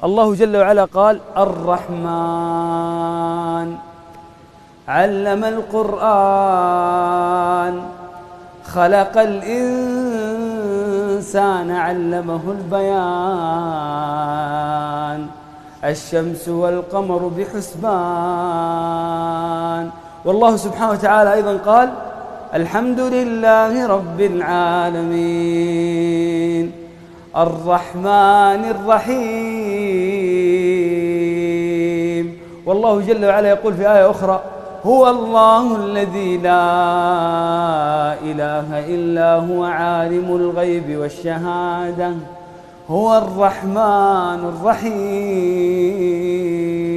الله جل وعلا قال الرحمن علم القرآن خلق الإنسان علمه البيان الشمس والقمر بحسبان. والله سبحانه وتعالى أيضا قال الحمد لله رب العالمين الرحمن الرحيم. والله جل وعلا يقول في آية أخرى هو الله الذي لا إله إلا هو عالم الغيب والشهادة هو الرحمن الرحيم.